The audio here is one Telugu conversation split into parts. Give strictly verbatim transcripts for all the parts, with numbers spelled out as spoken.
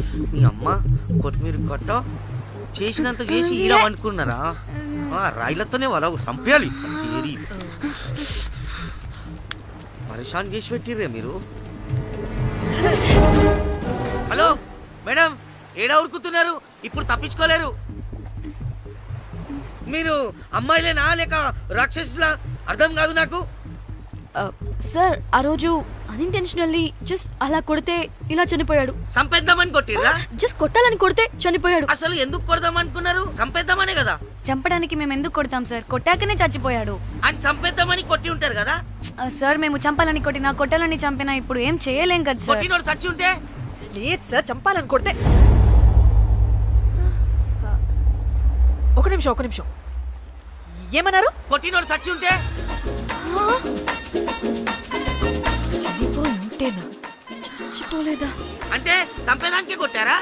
మీ అమ్మ కొత్తిమీర కట్ట చేసినంత చేసి ఈడ అనుకున్నారా? రాయిలతోనే వాళ్ళ సంపేయాలి. పరేషాన్ చేసి పెట్టిర్రే మీరు. హలో మేడం, ఏడా ఉరుకుతున్నారు? ఇప్పుడు తప్పించుకోలేరు. మీరు అమ్మాయిలేనా లేక రాక్షసులా? అర్థం కాదు నాకు. సార్ ఆ రోజు అన్ఇంటెన్షనల్లీ జస్ట్ అలా కొడితే ఇలా చనిపోయాడు. సంపేద్దామని కొట్టిర్రా? జస్ట్ కొట్టాలని కొడితే చనిపోయాడు. అసలు ఎందుకు కొడదాం అనుకున్నారు? సంపేద్దామనే కదా. చంపడానికి మేము ఎందుకు కొడతాం సార్? కొట్టాకనే చచ్చిపోయాడు. అని సంపేద్దామని కొట్టి ఉంటారు కదా సార్. మేము చంపాలని కొట్టినా కొట్టాలని చంపినా ఇప్పుడు ఏం చేయలేం కదా సార్. కొట్టినోడు చచ్చి ఉంటే? లేదు సార్, చంపాలని కొడితే. ఒక నిమిషం ఒక నిమిషం ఏమన్నారు? కొట్టినోడు చచ్చి ఉంటే? చచ్చిపోలేదా అంటే చంపేదానికే కొట్టారా?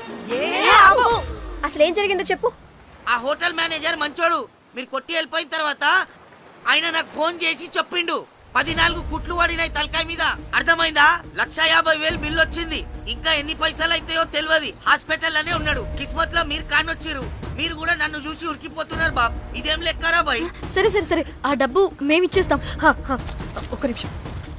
అసలు ఏం జరిగిందో చెప్పు. ఆ హోటల్ మేనేజర్ మంచోడు. మీరు కొట్టి వెళ్ళిపోయిన తర్వాత ఆయన నాకు ఫోన్ చేసి చెప్పిండు, పదినాలుగు కుట్లు పడినాయి తలకాయ మీద. అర్థమైందా? లక్ష యాభై వేలు బిల్లు వచ్చింది. ఇంకా ఎన్ని పైసలు అయితాయో తెలియదు. హాస్పిటల్ అనే ఉన్నాడు. కిస్మత్ లో మీరు కానొచ్చిరు. మీరు కూడా నన్ను చూసి ఉరికిపోతున్నారు బాబ్. ఇదేం లెక్కరా బాయ్? సరే సరే సరే, ఆ డబ్బు మేమిచ్చేస్తాం. ఒక నిమిషం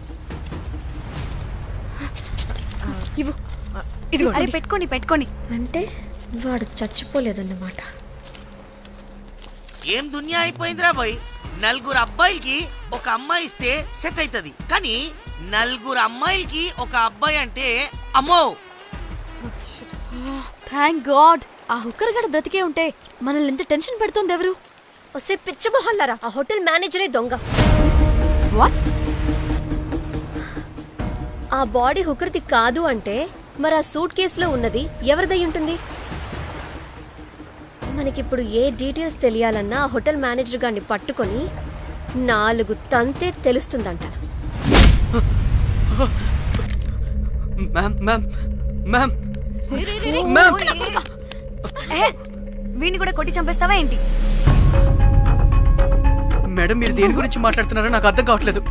ఇవ్వు. అరే పెట్టుకోండి పెట్టుకోండి. అంటే వాడు చచ్చిపోలేదన్నమాట. ఏం దునియా అయిపోయిందిరా బాయ్. నలుగురు అబ్బాయిలకి ఒక అమ్మాయి ఇస్తే సెట్ అవుతుంది, కానీ నలుగురు అమ్మాయిలకి ఒక అబ్బాయి అంటే అమ్మో. థ్యాంక్ గాడ్ ఆ హుక్కర్ గడ బ్రతికే ఉంటే మనల్ని ఎంత టెన్షన్ పెడుతుంది ఎవరు? వస్తే పిచ్చ మొహల్లారా, ఆ హోటల్ మేనేజరే దొంగ. వాట్? ఆ బాడీ హుకర్ది కాదు అంటే మరి ఆ సూట్ కేసులో ఉన్నది ఎవరిదై ఉంటుంది? మనకిప్పుడు ఏ డీటెయిల్స్ తెలియాలన్నా ఆ హోటల్ మేనేజర్ గారిని పట్టుకొని నాలుగు తంతే తెలుస్తుందంట. వీడిని కూడా కొట్టి చంపేస్తావా ఏంటి? మేడం మీరు దేని గురించి మాట్లాడుతున్నారో నాకు అర్థం కావట్లేదు.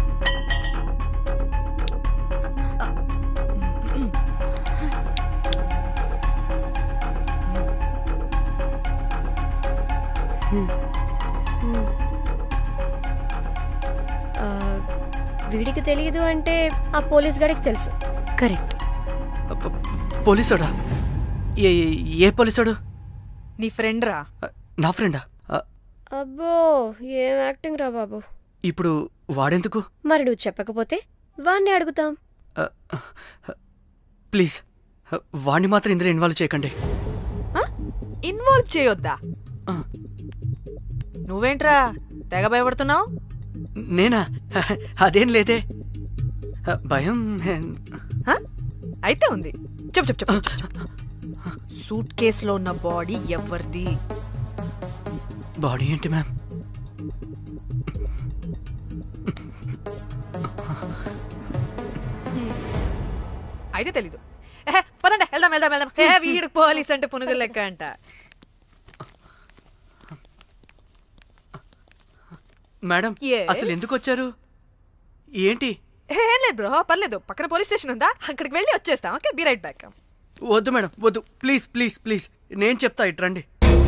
వీడికి తెలియదు అంటే ఆ పోలీస్ గాడికి తెలుసు. కరెక్ట్. పోలీసోడా? ఏ ఏ పోలీసోడు? నీ ఫ్రెండ్ రా. నా ఫ్రెండా? అబ్బో ఏం యాక్టింగ్ రా బాబు. ఇప్పుడు వాడెందుకు? మరి నువ్వు చెప్పకపోతే వాణ్ణి అడుగుతాం. ప్లీజ్ వాణ్ణి మాత్రం ఇందులో ఇన్వాల్వ్ చేయకండి. ఇన్వాల్వ్ చేయొద్దా? నువ్వేంట్రా తెగ భయపడుతున్నావు? నేనా? అదేం లేదే, భయం అయితే ఉంది. చెప్పు చెప్పు చెప్పు. సూట్ కేసులో ఉన్న బాడీ ఎవరిది? బాడీ ఏంటి మ్యామ్? అయితే తెలీదు. పదండి వెళ్దాం వెళ్దాం వెళ్దాం. హే వీడు పోలీస్ అంటే పునుగులు లెక్క అంట. మేడం అసలు ఎందుకు వచ్చారు? ఏంటి? ఏం లేదు బ్రో, పర్లేదు. పక్కన పోలీస్ స్టేషన్ ఉందా, అక్కడికి వెళ్ళి వచ్చేస్తాం. Okay, be right back. వద్దు మేడం వద్దు, ప్లీజ్ ప్లీజ్ ప్లీజ్ నేను చెప్తా, ఇట్రండి.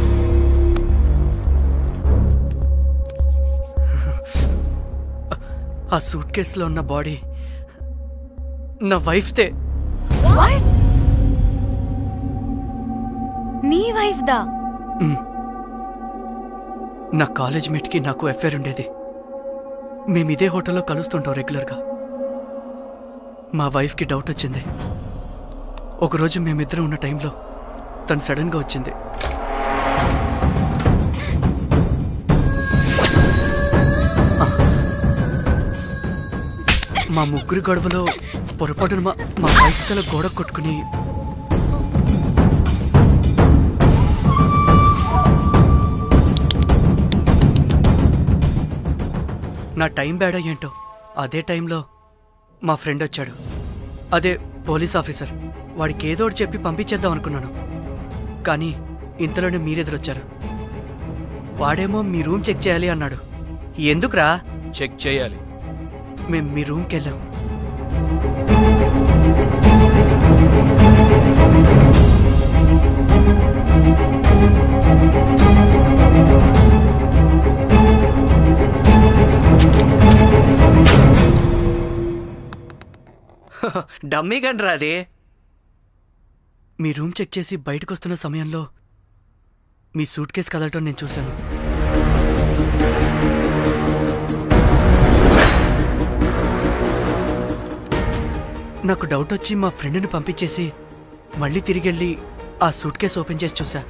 ఆ సూట్ కేసులో ఉన్న బాడీ నా వైఫ్దే. నీ వైఫ్ దా? నా కాలేజ్ మేట్కి నాకు అఫైర్ ఉండేది. మేము ఇదే హోటల్లో కలుస్తుంటాం రెగ్యులర్గా. మా వైఫ్కి డౌట్ వచ్చింది. ఒకరోజు మేమిద్దరం ఉన్న టైంలో తను సడన్గా వచ్చింది. మా ముగ్గురి గొడవలో పొరపాటున మా మా వైఫ్ తల గోడ కొట్టుకుని నా టైం బ్యాడ్ అయ్యేంటో అదే టైంలో మా ఫ్రెండ్ వచ్చాడు. అదే పోలీస్ ఆఫీసర్. వాడికి ఏదో ఒకటి చెప్పి పంపించేద్దాం అనుకున్నాను, కానీ ఇంతలోనే మీరెదురొచ్చారు. వాడేమో మీ రూమ్ చెక్ చేయాలి అన్నాడు. ఎందుకురా? చెక్ చేయాలి. మేము మీ రూమ్కి వెళ్ళాం. డమ్మీ గండ్రా అది. మీ రూమ్ చెక్ చేసి బయటకు వస్తున్న సమయంలో మీ సూట్ కేసు కదలటం నేను చూశాను. నాకు డౌట్ వచ్చి మా ఫ్రెండ్ని పంపించేసి మళ్ళీ తిరిగెళ్ళి ఆ సూట్ కేసు ఓపెన్ చేసి చూసా.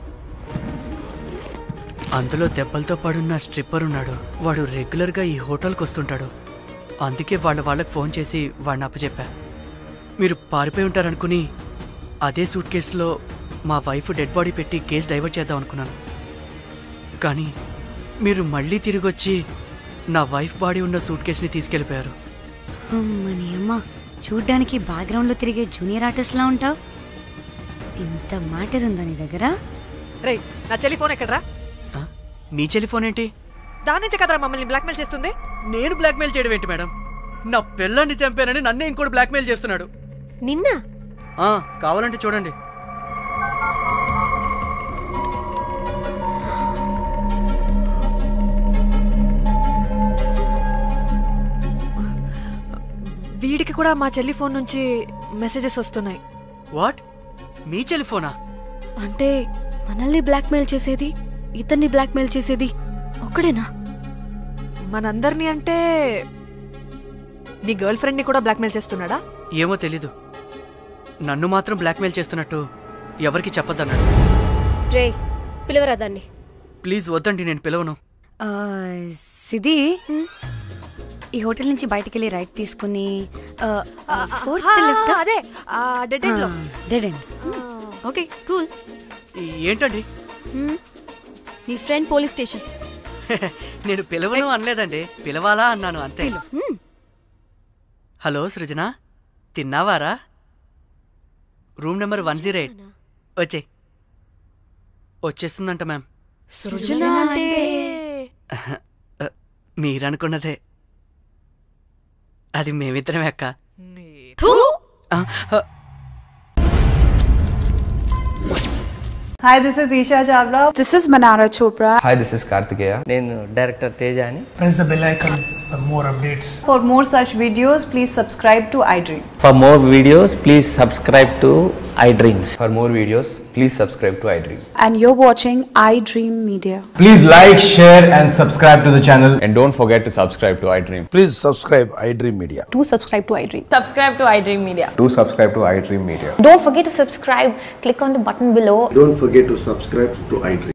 అందులో దెబ్బలతో పడున్న స్ట్రిప్పర్ ఉన్నాడు. వాడు రెగ్యులర్గా ఈ హోటల్కి వస్తుంటాడు. అందుకే వాళ్ళ వాళ్ళకి ఫోన్ చేసి వాడిని అప్పచెప్పా. మీరు పారిపోయి ఉంటారనుకుని అదే సూట్ కేసులో మా వైఫ్ డెడ్ బాడీ పెట్టి కేసు డైవర్ట్ చేద్దాం అనుకున్నాను. కానీ మీరు మళ్ళీ తిరిగి వచ్చి నా వైఫ్ బాడీ ఉన్న సూట్ కేసుని తీసుకెళ్ళిపోయారు. అమ్మని అమ్మ, చూడ్డానికి బ్యాక్గ్రౌండ్లో తిరిగే జూనియర్ ఆర్టిస్ట్లా ఉంటావు. ఇంత మ్యాటర్ ఉందా నీ దగ్గర? రేయ్, నా చెల్లి ఫోన్ ఎక్కడరా? ఆ? మీ టెలిఫోన్ ఏంటి? దాని నుంచే కదరా మమ్మల్ని బ్లాక్మెయిల్ చేస్తుంది. నేను బ్లాక్మెయిల్ చేయడం ఏంటి మేడం? నా పిల్లాన్ని చంపానని నన్నే ఇంకోటి బ్లాక్మెయిల్ చేస్తున్నాడు. నిన్న ఆ, కావాలంటే చూడండి. వీడికి కూడా మా చెల్లి ఫోన్ నుంచి మెసేజెస్ వస్తున్నాయి. వాట్? మీ టెలిఫోనా? అంటే మనల్ని బ్లాక్మెయిల్ చేసేది, ఇతన్ని బ్లాక్మెయిల్ చేసేది ఒక్కడేనా? మనందరినీ అంటే నీ గర్ల్ ఫ్రెండ్ ని కూడా బ్లాక్మెయిల్ చేస్తున్నాడా? ఏమో తెలీదు. నన్ను మాత్రం బ్లాక్మెయిల్ చేస్తున్నట్టు ఎవరికి చెప్పొద్దన్నాడు. రే, పిలవరా దాన్ని. ప్లీజ్ వద్దండి, నేను పిలవను. ఆ, సిది, ఈ హోటల్ నుంచి బయటికి వెళ్ళి రైట్ తీసుకుని ఫోర్త్ లెఫ్ట్. అదే డెడ్ ఎండ్ లో. Dead end. Okay, cool. ఏంటండి? నీ ఫ్రెండ్ పోలీస్ స్టేషన్. నేను పిలవను అనలేదండి, పిలవాలా అన్నాను అంతే. హలో సృజన, తిన్నావారా? Room number one zero eight. వచ్చే వచ్చేస్తుందంట మ్యామ్. సృజన అంటే మీరనుకున్నదే. అది మేమిద్దరమే అక్క. Hi, this is Isha Chavla. This is Manara Chopra. Hi, this is Kartikeya. నేను డైరెక్టర్ తేజ అని. Press the bell icon for more updates. For more such videos, please subscribe to iDream. For more videos, please subscribe to iDreams. For more videos, please subscribe to iDream. And you're watching iDream Media. Please like, share and subscribe to the channel. And don't forget to subscribe to iDream. Please subscribe iDream Media. Do subscribe to iDream. Subscribe to iDream Media. Do subscribe to iDream Media. Don't forget to subscribe. Click on the button below. Don't forget to subscribe to iDream.